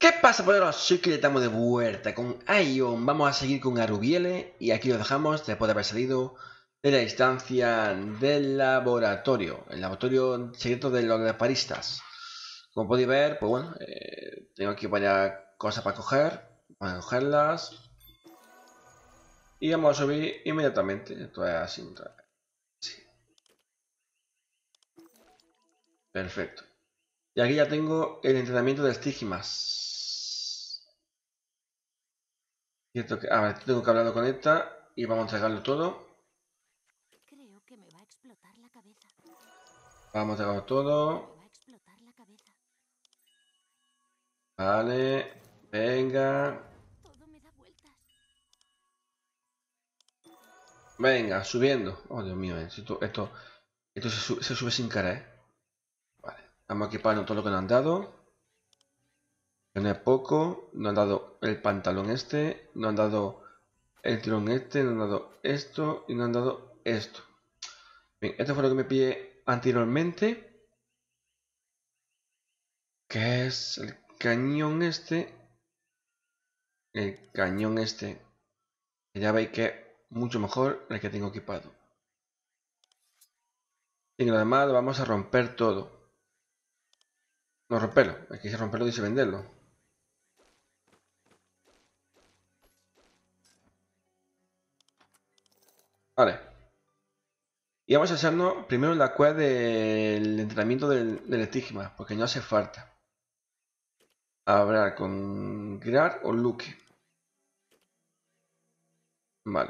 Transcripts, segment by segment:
¿Qué pasa, poderosos? Soy que estamos de vuelta con Aion. Vamos a seguir con Arubiele y aquí lo dejamos después de haber salido de la instancia del laboratorio, el laboratorio secreto de los leparistas. Como podéis ver, pues bueno, tengo aquí varias cosas para coger, vamos a cogerlas y vamos a subir inmediatamente. Esto es así, sí. Perfecto. Y aquí ya tengo el entrenamiento de estigmas. Cierto que, tengo que hablar con esta y vamos a entregarlo todo. Creo que me va a explotar la cabeza. Vamos a entregarlo Me todo. va a explotar la cabeza. Vale, venga. Todo me da vueltas. Venga, subiendo. Oh, Dios mío, esto se sube sin querer. Vale, vamos a equiparnos todo lo que nos han dado. Que no es poco. Nos han dado el pantalón este. Nos han dado el tirón este. Nos han dado esto. Y nos han dado esto. Bien, esto fue lo que me pillé anteriormente. Que es el cañón este. El cañón este. Que ya veis que es mucho mejor el que tengo equipado. Y además lo vamos a romper todo. No romperlo, hay que romperlo y venderlo. Vale. Y vamos a hacernos primero la quest del entrenamiento del estigma, porque no hace falta. Hablar con Grar o Luke. Vale.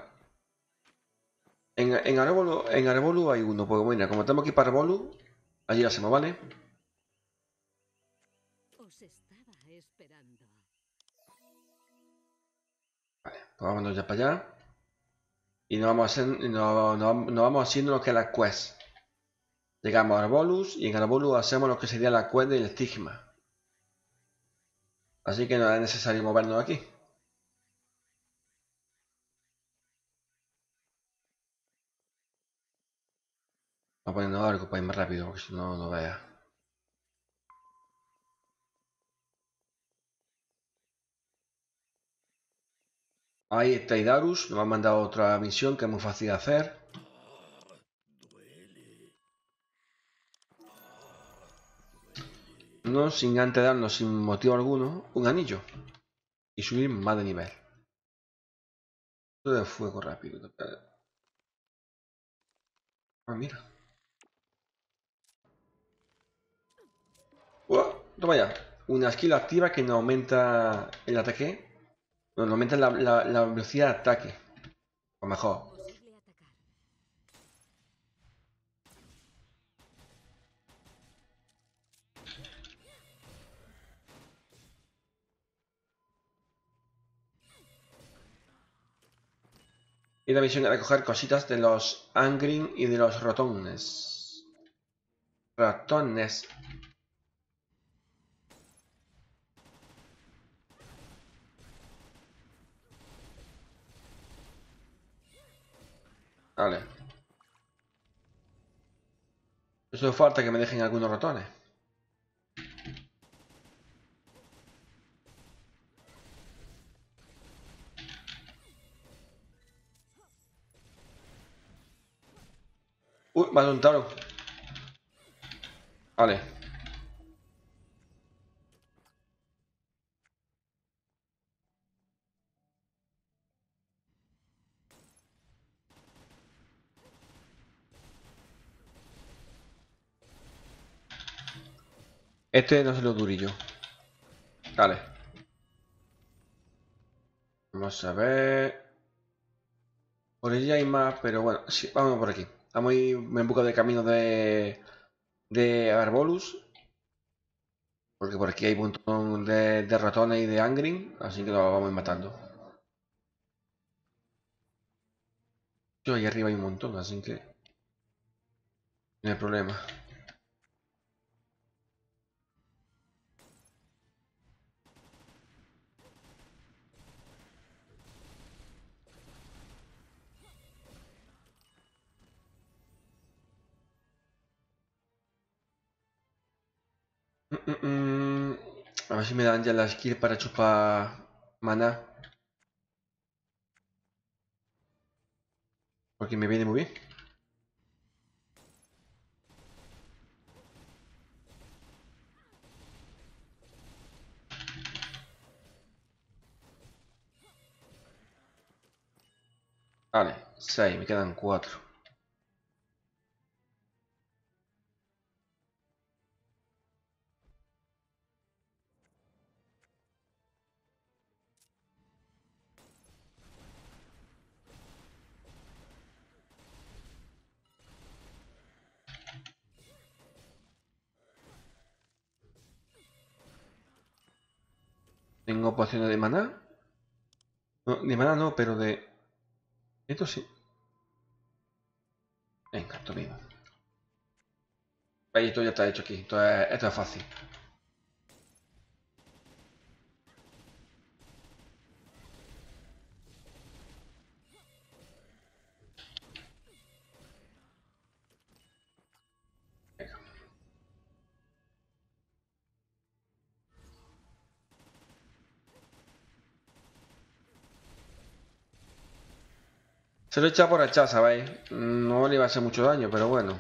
En Arbolu hay uno, porque bueno, como tenemos aquí para Arbolu, allí lo hacemos, ¿vale? Os estaba esperando. Vale, pues vámonos ya para allá. Y nos vamos, nos vamos haciendo lo que es la quest. Llegamos a Arbolus y en Arbolus hacemos lo que sería la quest del estigma. Así que no es necesario movernos aquí. Vamos a ponernos algo para ir más rápido, porque si no, no vea. Ahí está Idarus, nos ha mandado otra misión que es muy fácil de hacer. No sin antes darnos, sin motivo alguno, un anillo. Y subir más de nivel. Todo de fuego rápido. Ah, mira. Toma ya. Una skill activa que nos aumenta el ataque. Nos aumenta la velocidad de ataque. O mejor. Imposible atacar. Y la misión era coger cositas de los Angrin y de los ratones. Ratones. Vale. Eso falta que me dejen algunos ratones. Uy, me ha dado un taro. Vale. Este no se lo durillo. Vale. Vamos a ver. Por allí hay más, pero bueno, sí, vamos por aquí. Vamos a ir en busca de camino de Arbolus. Porque por aquí hay un montón de ratones y de Angrin, así que los vamos a ir matando. Yo ahí arriba hay un montón, así que no hay problema. Mm, mm, mm. A ver si me dan ya la skill para chupar maná. Porque me viene muy bien. Vale, 6, me quedan 4. Tengo pociones de maná. No, de maná no, pero de... Esto sí. Venga, esto mismo. Ahí, esto ya está hecho aquí. Esto es fácil. Venga. Se lo echa por echar, ¿sabéis? No le iba a hacer mucho daño, pero bueno.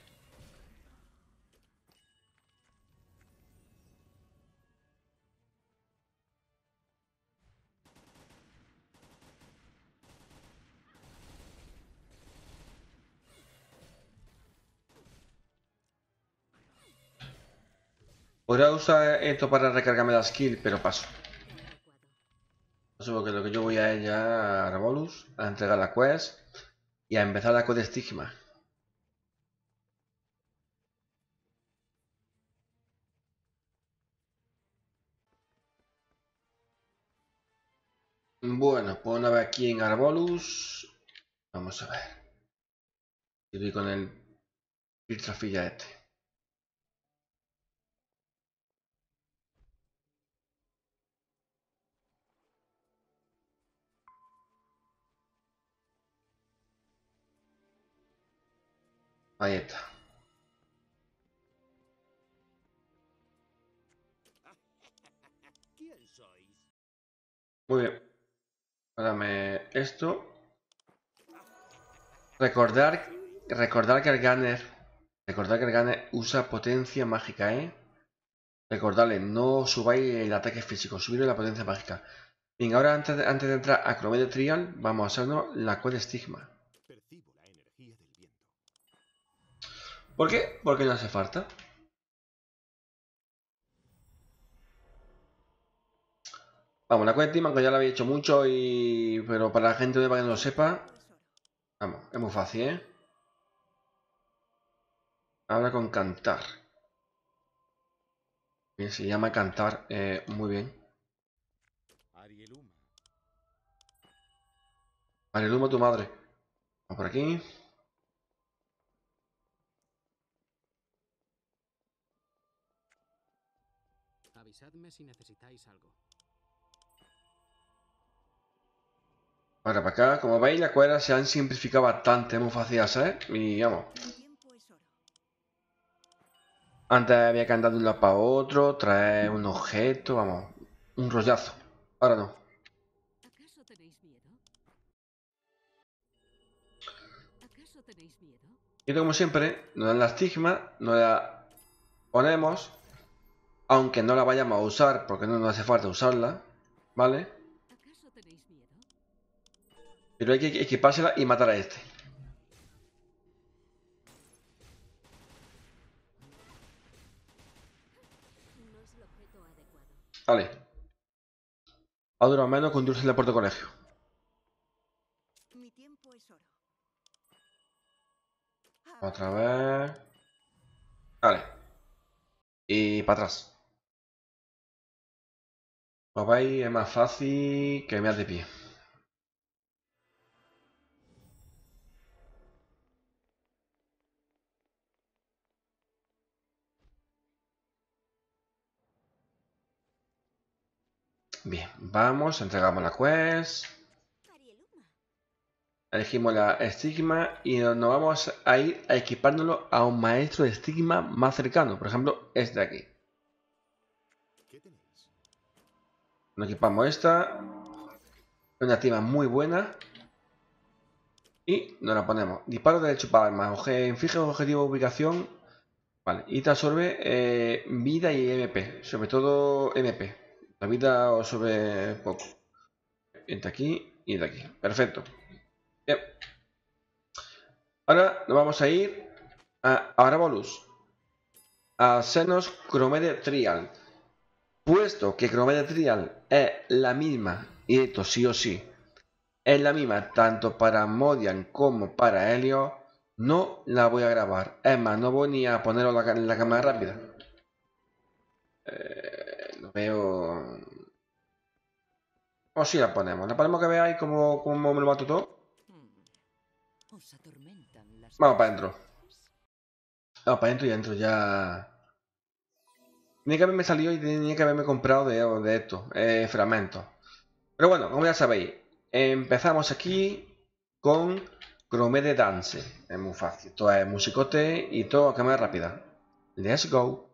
Podría usar esto para recargarme la skill, pero paso. Paso porque lo que yo voy a ir ya a Revolus, a entregar la quest y a empezar la quest de Stigma. Bueno, pues una vez aquí en Arbolus, vamos a ver. Estoy con el Piltrafilla este. Ahí está. ¿Quién sois? Muy bien. Dame esto. Recordar que el Gunner. Recordar que el Gunner usa potencia mágica, ¿eh? Recordarle, no subáis el ataque físico, subirle la potencia mágica. Bien, ahora antes de entrar a Chromedia Trial, vamos a hacernos la quest de Stigma. Percibo la energía del viento. ¿Por qué? Porque no hace falta. Vamos, la quest de Stigma, que ya la había hecho mucho, pero para la gente nueva que no lo sepa, vamos, es muy fácil, ¿eh? Habla con Cantar. Bien, se llama Cantar, muy bien. Arieluma. Aleluya, tu madre. Vamos por aquí. Avisadme si necesitáis algo. Ahora para acá, como veis, las cuadras se han simplificado bastante, es muy fácil de hacer. Y vamos, Mi tiempo es oro. antes había que andar de un lado para otro, traer un objeto, vamos, un rollazo. Ahora no. ¿Acaso tenéis miedo? ¿Acaso tenéis miedo? Y esto, como siempre, nos dan la estigma, nos la ponemos, aunque no la vayamos a usar, porque no nos hace falta usarla, ¿vale? ¿Acaso tenéis miedo? Pero hay que equipársela y matar a este. No es el objeto adecuado. Vale. Ha durado menos que un dulce en la puerta de colegio. Mi tiempo es oro. Otra vez. Vale. Y para atrás. Como veis, es más fácil que mear de pie. Bien, vamos, entregamos la quest. Arieluma. Elegimos la estigma y nos vamos a ir a equipárnoslo a un maestro de estigma más cercano. Por ejemplo, este de aquí. ¿Qué tenéis? Nos equipamos esta. Una activa muy buena. Y nos la ponemos. Disparo del chupalma. Inflige objetivo de ubicación. Vale. Y te absorbe vida y MP. Sobre todo MP. La vida os absorbe poco. Entre aquí y de aquí. Perfecto. Bien. Ahora nos vamos a ir a Arabolus. A Xenos Chromede Trial. Puesto que Chromede Trial es la misma, y esto sí o sí, es la misma tanto para Modian como para Helio, no la voy a grabar. Es más, no voy ni a ponerlo en la cámara rápida. Lo veo... O sí la ponemos. La ponemos que veáis cómo me lo mato todo. Os atormentan las Vamos para adentro. Vamos para adentro y adentro ya... Tenía que haberme salido y tenía que haberme comprado de esto, fragmentos. Pero bueno, como ya sabéis, empezamos aquí con Chromede Dance. Es muy fácil, todo es musicote y todo a cámara rápida. Let's go.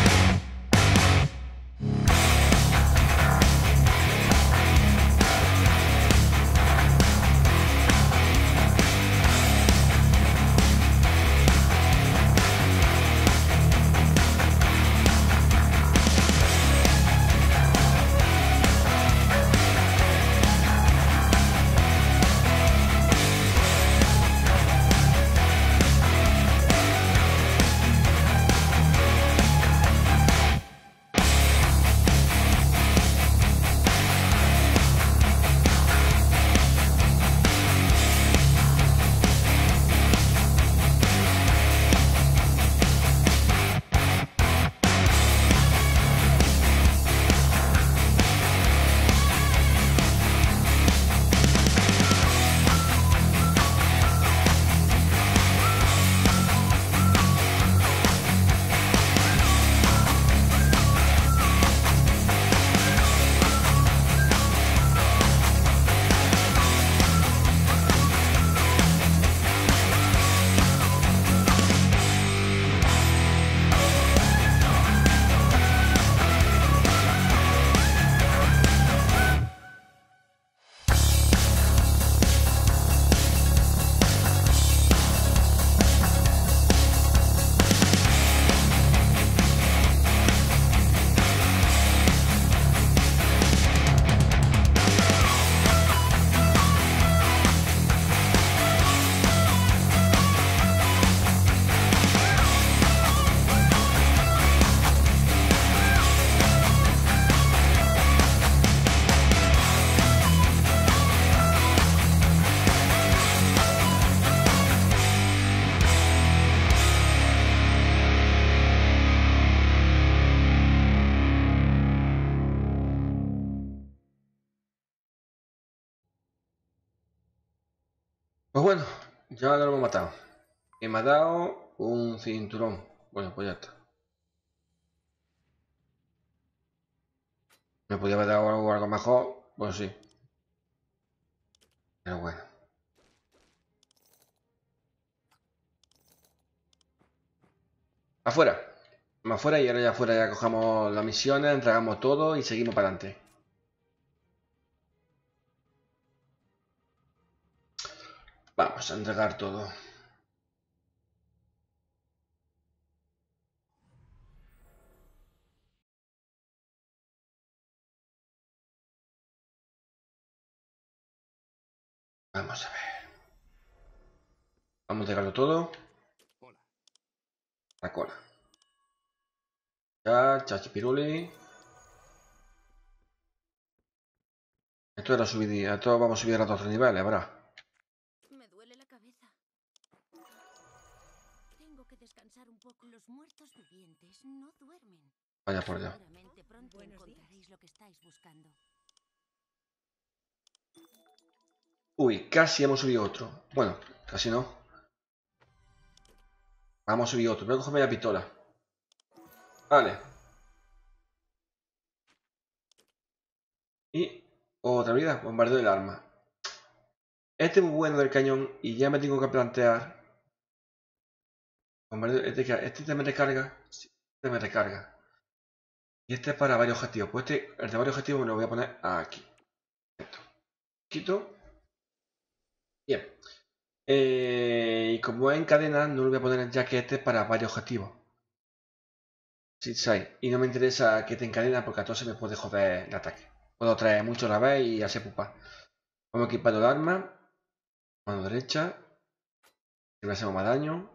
Pues bueno, ya lo hemos matado. Y me ha dado un cinturón. Bueno, pues ya está. Me podía haber dado algo mejor, pues sí. Pero bueno. Afuera. Vamos afuera y ahora ya afuera ya cogemos las misiones, entregamos todo y seguimos para adelante. Vamos a entregar todo. Vamos a ver. Vamos a entregarlo todo. Hola. La cola. Ya, chachipiruli. Esto era subir. Esto vamos a subir a otros niveles, ¿verdad? Me duele la cabeza. Tengo que descansar un poco. Los muertos vivientes no duermen. Vaya por allá. Seguramente pronto encontraréis lo que estáis buscando. Uy, casi hemos subido otro. Bueno, casi no. Vamos a subir otro. Voy a cogerme la pistola. Vale. Y otra vida, bombardeo del arma. Este es muy bueno del cañón y ya me tengo que plantear. Bombardeo, este me recarga. Sí, este me recarga. Y este es para varios objetivos. Pues el de varios objetivos me lo voy a poner aquí. Esto. Quito. Bien. Y como es en cadena, no lo voy a poner ya que este es para varios objetivos. Y no me interesa que te encadena porque a todos se me puede joder el ataque. Puedo traer mucho a la vez y hacer pupa. Vamos equipando el arma. Mano derecha. Que me hacemos más daño.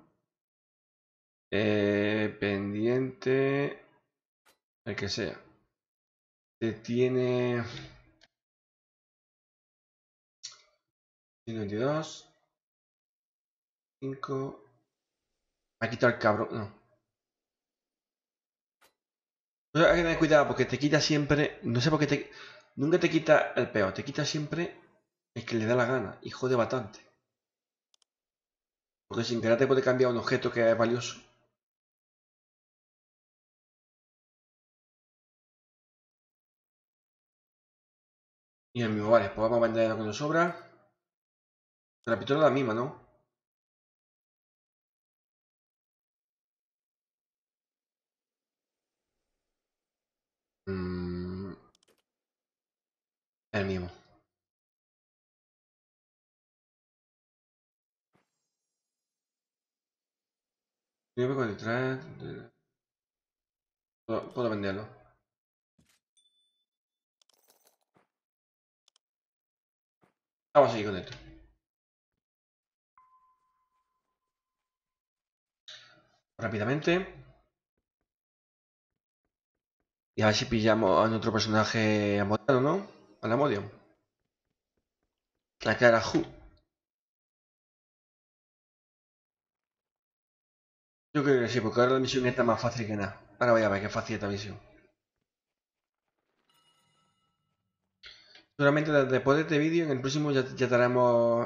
Pendiente. El que sea. Tiene 122. 5. Me ha quitado el cabrón. No. Hay que tener cuidado porque te quita siempre. No sé por qué te. Nunca te quita el peor. Te quita siempre el que le da la gana. Y jode bastante. Porque sin querer te puede cambiar un objeto que es valioso. Y el mismo, vale, pues vamos a vender lo que nos sobra. La pistola es la misma, ¿no? El mismo. 9,43. Puedo venderlo. Vamos a seguir con esto. Rápidamente. Y a ver si pillamos a nuestro personaje amodiano, ¿no? Al Amodio. La cara Hu. Yo creo que sí, porque ahora la misión está más fácil que nada. Ahora voy a ver qué fácil esta misión. Seguramente después de este vídeo, en el próximo ya estaremos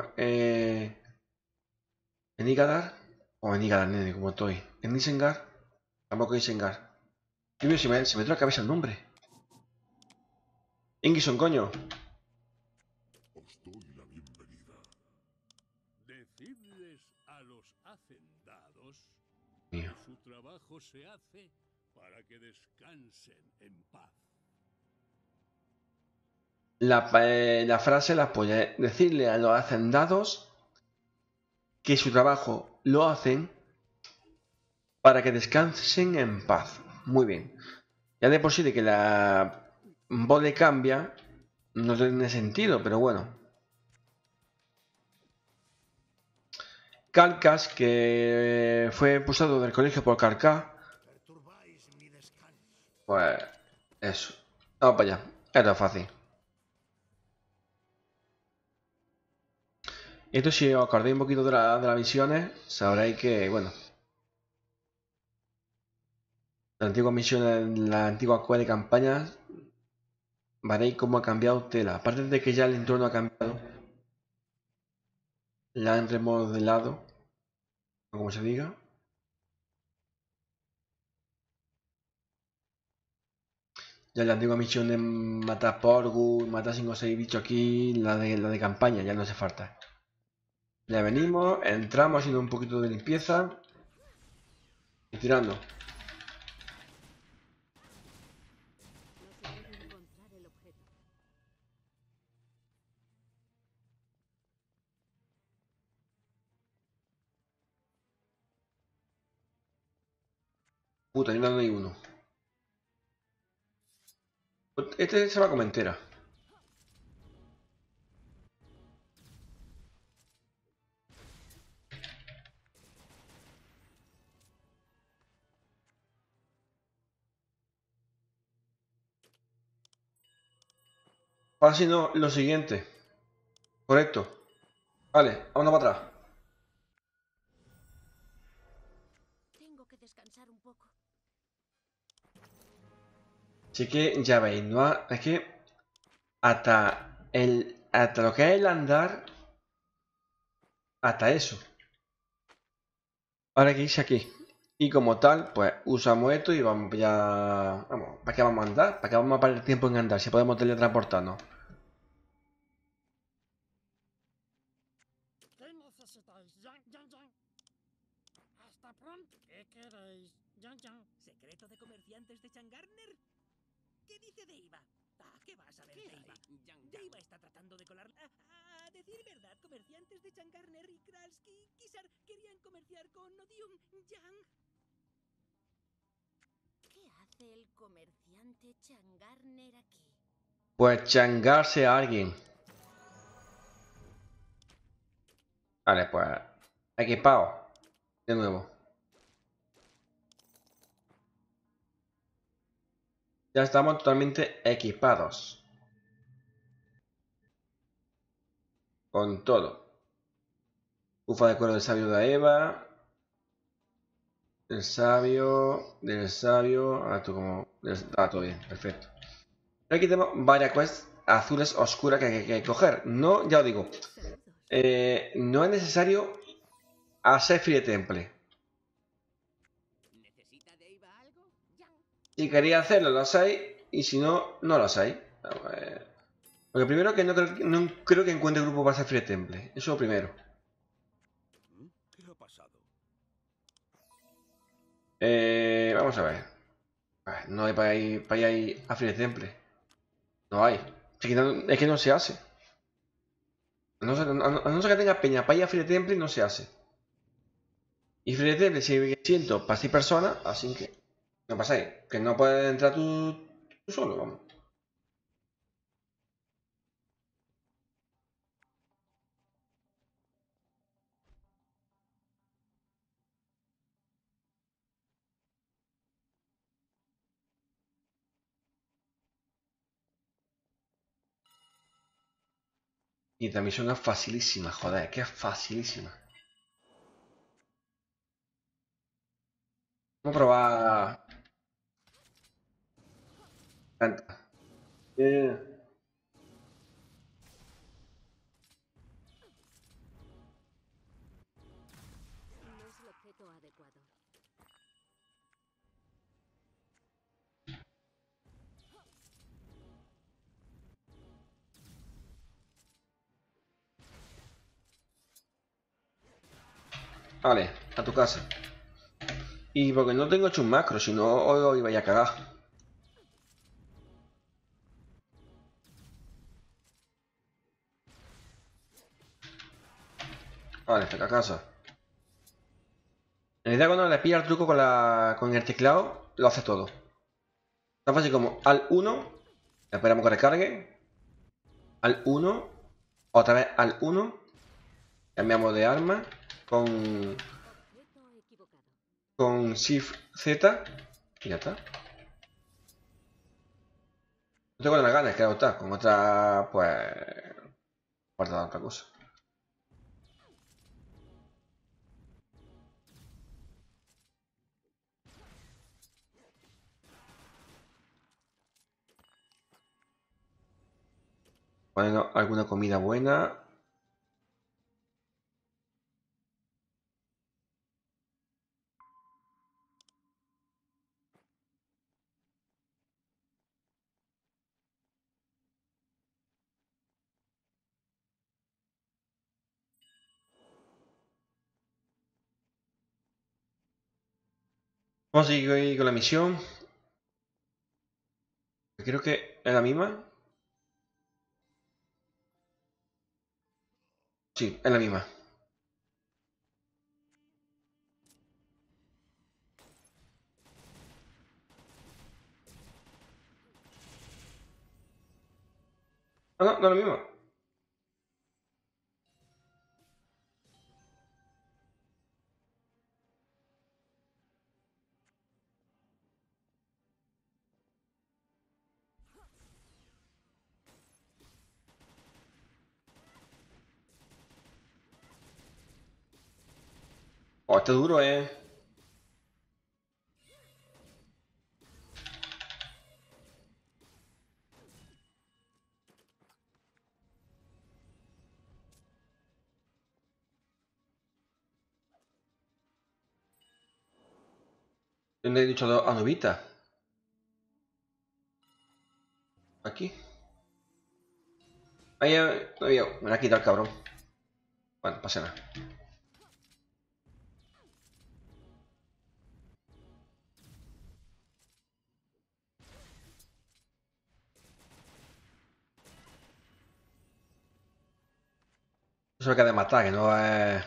en Igadar. O en Igadar, nene, como estoy. En Isengard. Tampoco Isengard. Tío, se me trae la cabeza el nombre. Ingison, coño. Os doy la bienvenida. Decidles a los hacendados Mío. que su trabajo se hace para que descansen en paz. La frase la apoya. Decirle a los hacendados que su trabajo lo hacen para que descansen en paz. Muy bien. Ya de por sí de que la voz le cambia, no tiene sentido, pero bueno. Calcas, que fue expulsado del colegio por Carcá. Pues eso. Vamos para allá. Era fácil. Esto si os acordáis un poquito de las misiones, sabréis que, bueno, las antiguas misiones, las antiguas quests de campañas, veréis cómo ha cambiado tela. Aparte de que ya el entorno ha cambiado, la han remodelado, o como se diga. Ya la antigua misión de matar Porgus, matar 5 o 6 bichos aquí, la de campaña, ya no hace falta. Ya venimos, entramos haciendo un poquito de limpieza y tirando. No se puede encontrar el objeto. Puta, y no hay uno. Este se va como entera. Ahora si no, lo siguiente. Correcto. Vale, vámonos para atrás. Tengo que descansar un poco. Así que ya veis, es que hasta lo que es el andar, hasta eso. Ahora hay que irse aquí. Y como tal, pues usamos esto y vamos ya. Vamos, ¿para qué vamos a andar? ¿Para qué vamos a perder tiempo en andar si podemos teletransportarnos? ¿Qué necesitáis? Yang, yang, yang. Hasta pronto. ¿Qué queréis? Yang, yang. ¿Secreto de comerciantes de Changarner? ¿Qué dice Deiva? Ah, ¿qué vas a ver, Deiva? Deiva está tratando de colar... A decir verdad, comerciantes de Changarner y Kralski Kisar querían comerciar con Odium Yang. ¿Qué hace el comerciante Changarner aquí? Pues changarse a alguien. Vale, pues equipado. De nuevo. Ya estamos totalmente equipados. Con todo. Bufa de cuero del sabio de Eva. Del sabio. Ah, tú como. Ah, todo bien, perfecto. Aquí tenemos varias quests azules oscuras que hay que coger. No, ya os digo. No es necesario hacer Free Temple. ¿Necesita Deiva algo? Si queréis hacerlo, lo hacéis. Y si no, no lo hacéis. Porque primero que no creo que encuentre grupo para hacer Free Temple. Eso es lo primero. ¿Qué ha pasado? Vamos a ver. No hay para ir ahí a Free Temple. No hay. Es que no se hace. A no ser que tenga peña para ir a Free Temple, no se hace. Y Free Temple siento para 6 personas, así que no pasáis. Que no puedes entrar tú solo, vamos. Y esta misión es facilísima, joder, que es facilísima. Vamos a probar. Canta. No es el objeto adecuado. Vale, a tu casa. Y porque no tengo hecho un macro, si no hoy iba a cagar. Vale, a casa. En realidad cuando le pilla el truco con el teclado, lo hace todo. Tan fácil como al 1, esperamos que recargue. Al 1, otra vez al 1, cambiamos de arma con Objeto equivocado. Shift Z y ya está. No tengo las ganas, claro está, con otra, pues, guardar otra cosa. Bueno, alguna comida buena. Vamos a seguir con la misión. Creo que es la misma. Sí, es la misma. Ah, no, no es la misma. Oh, este duro, ¿Dónde he dicho a Novita? Aquí. Ahí no había. Me la ha quitado el cabrón. Bueno, pasa nada. Eso que ha de matar, que no es...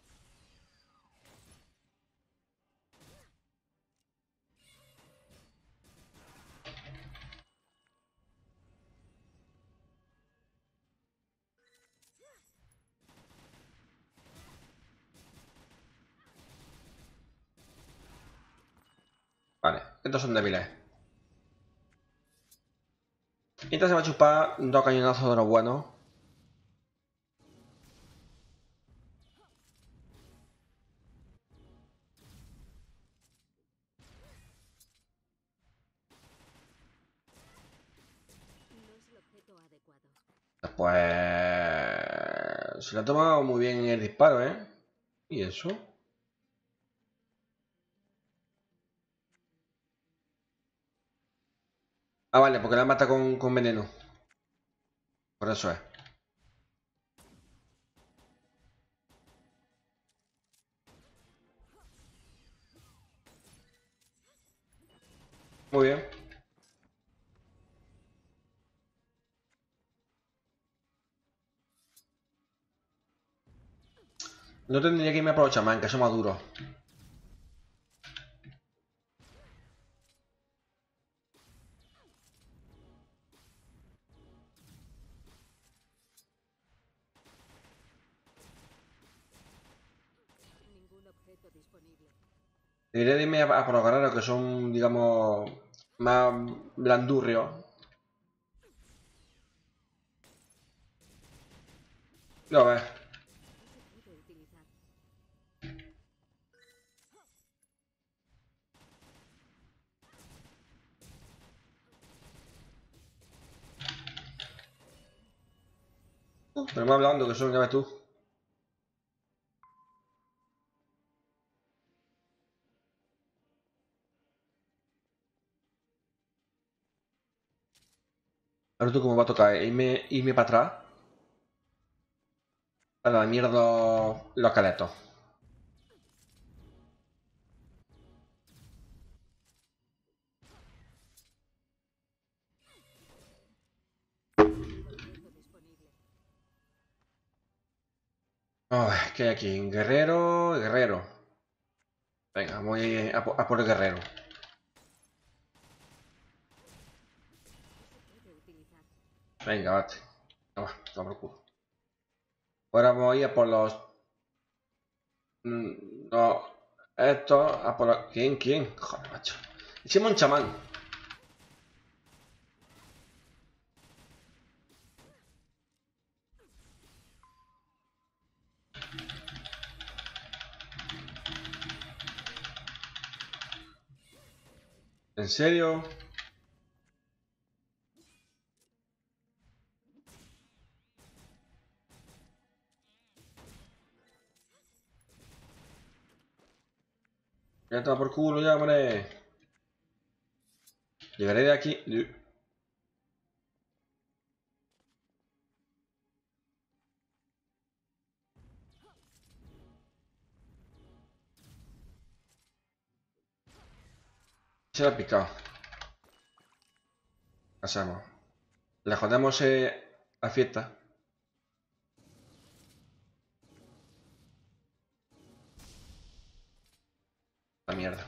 Vale, estos son débiles. Y entonces se va a chupar 2 cañonazos de los buenos. No es el objeto adecuado. Pues... Se le ha tomado muy bien el disparo, ¿eh? ¿Y eso? Ah, vale, porque la mata con veneno. Por eso es. Muy bien. No tendría que irme por los chamán, que son más duros. Ningún objeto disponible. Debería de irme a por los guerreros, que son, digamos, más blandurrios. Ya ves. No se puede utilizar. Pero más blando que son, ya ves tú. Ahora tú cómo va a tocar, irme para atrás. A la mierda los caletos. Objeto disponible. Ay, ¿qué hay aquí? Guerrero, guerrero. Venga, voy a por el guerrero. No se puede utilizar. Venga, vate. Toma por culo. Ahora voy a por los... No, estos, a por los... ¿Quién? Joder, macho. Hicimos un chamán. ¿En serio? Ya toma por culo ya, hombre. Llegaré de aquí. Se la ha picado. ¿Qué hacemos? Le jodemos la fiesta. La mierda.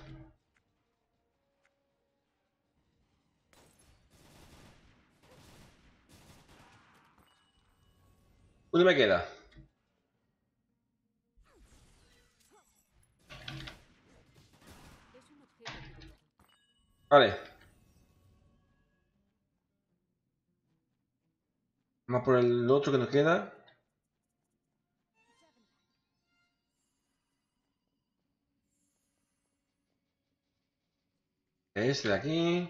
Uno me queda. Es un objeto equivocado. Vale. Vamos por el otro que nos queda. Este de aquí.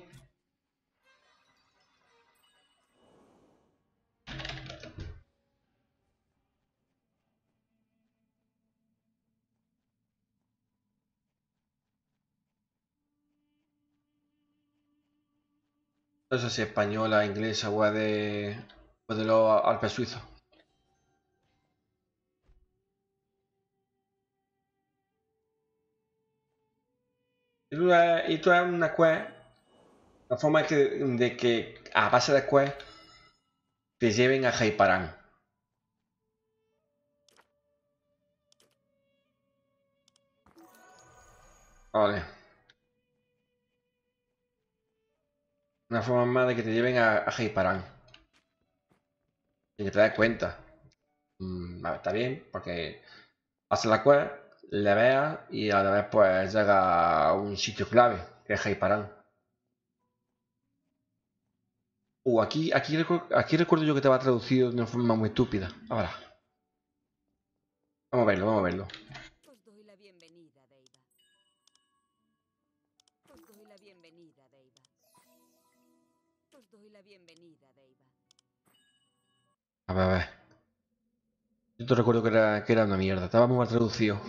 No sé si española, inglesa o de los Alpes suizos. Y tú es una quest. La forma de que a base de quest te lleven a Heiparan. Vale. Una forma más de que te lleven a Heiparan. Y que te des cuenta. A ver, está bien, porque haces la quest, le veas y a la vez pues llega a un sitio clave, que es Heiparan. Aquí recuerdo yo que te va traducido de una forma muy estúpida. Ahora. Vamos a verlo, vamos a verlo. Os doy la bienvenida, Deiva. Os doy la bienvenida, Deiva. Os doy la bienvenida, Deiva. A ver, a ver. Yo te recuerdo que era una mierda, estaba muy mal traducido.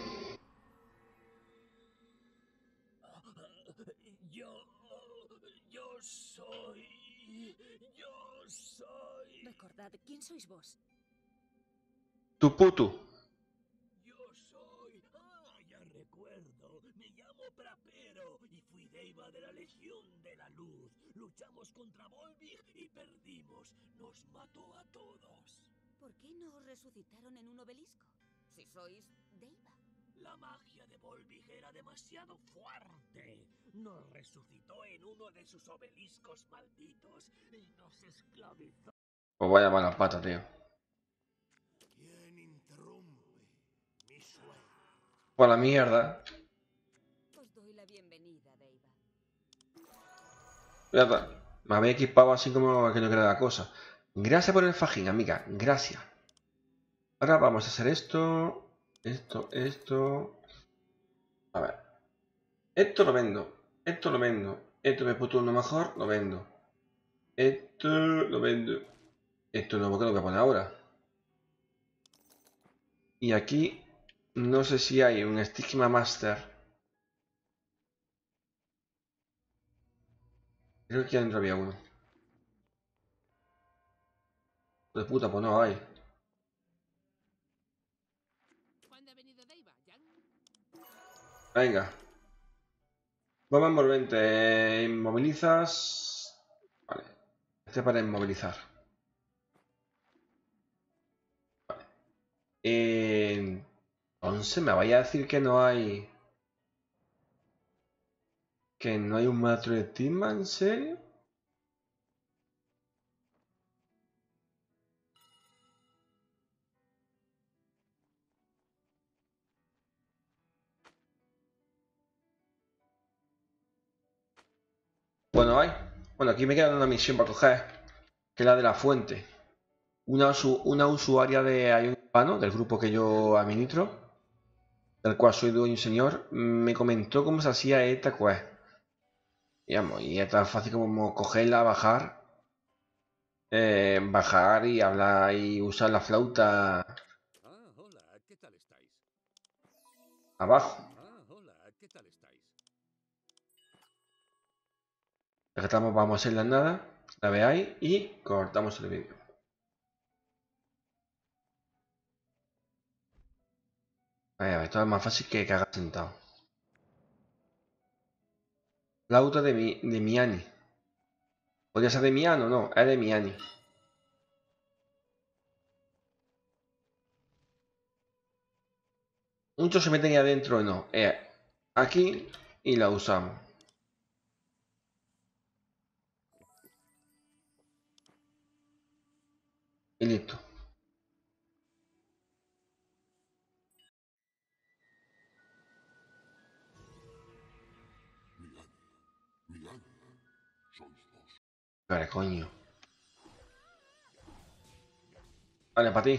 Yo soy... Recordad, ¿quién sois vos? Tu puto. Yo soy... ya recuerdo. Me llamo Prapero y fui Deiva de la Legión de la Luz. Luchamos contra Volvig y perdimos. Nos mató a todos. ¿Por qué no os resucitaron en un obelisco? Si sois Deiva. La magia de Volvig era demasiado fuerte. Nos resucitó en uno de sus obeliscos malditos y nos esclavizó. Pues vaya mala pata, tío. ¿Quién interrumpe mi sueño? Por la mierda. Os doy la bienvenida, Deiva. Ya está. Me había equipado así como que no queda la cosa. Gracias por el fajín, amiga. Gracias. Ahora vamos a hacer esto. Esto. A ver. Esto lo vendo. Esto lo vendo. Esto me puto uno mejor. Lo vendo. Esto lo vendo. Esto no, porque lo voy a poner ahora. Y aquí no sé si hay un Stigma Master. Creo que adentro había uno. De puta, pues no hay. ¿Cuándo ha venido Deiva, Jan? Venga. Bomba envolvente. Inmovilizas. Vale. Este para inmovilizar. Vale. Entonces me vaya a decir que no hay... Que no hay un maestro de Tima, ¿en serio? Bueno, hay. Bueno, aquí me queda una misión para coger, que es la de la fuente. Una usuaria de Ion Hispano, del grupo que yo administro, del cual soy dueño y señor, me comentó cómo se hacía esta quest. Digamos, y es tan fácil como cogerla, bajar y hablar y usar la flauta Hola, ¿qué tal estáis? abajo. Hola, ¿qué tal estáis? Ya que estamos, vamos a hacerla en nada, la veáis y cortamos el vídeo. A ver, esto es más fácil que cagar sentado. Flauta de Miani. ¿Podría ser de Miano o no? Es de Miani. Muchos se meten ahí adentro y no. Aquí y la usamos. Y listo. Vale, coño. Vale, para ti.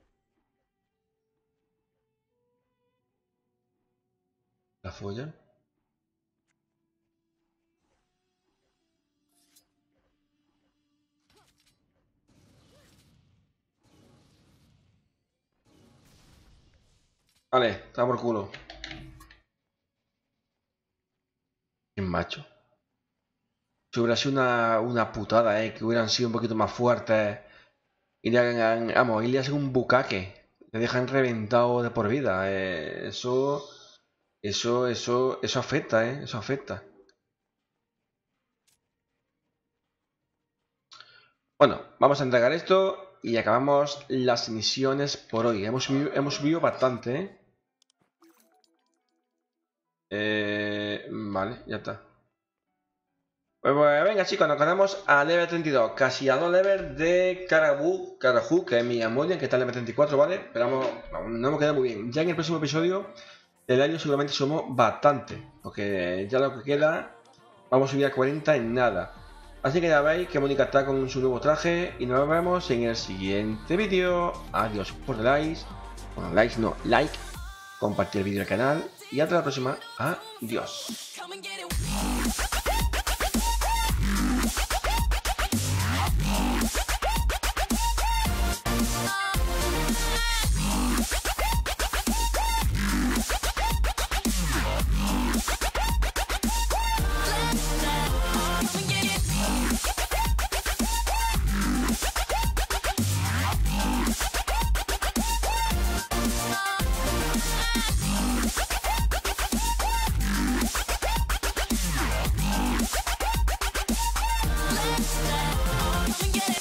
La folla. Vale, está por culo. Qué macho. Si hubiera sido una putada, que hubieran sido un poquito más fuertes. Y le hagan, vamos, y le hacen un bucaque. Le dejan reventado de por vida. Eso afecta, eso afecta. Bueno, vamos a entregar esto y acabamos las misiones por hoy. Hemos subido bastante, Vale, ya está. Pues venga chicos, nos ganamos a level 32, casi a 2 levels de Caraju, que es mi Amodian, que está en level 34, ¿vale? Pero vamos, no hemos quedado muy bien. Ya en el próximo episodio del año seguramente somos bastante, porque ya lo que queda, vamos a subir a 40 en nada. Así que ya veis que Mónica está con su nuevo traje y nos vemos en el siguiente vídeo. Adiós por likes, bueno, likes no, like, compartir el vídeo del canal y hasta la próxima. Adiós. Get it.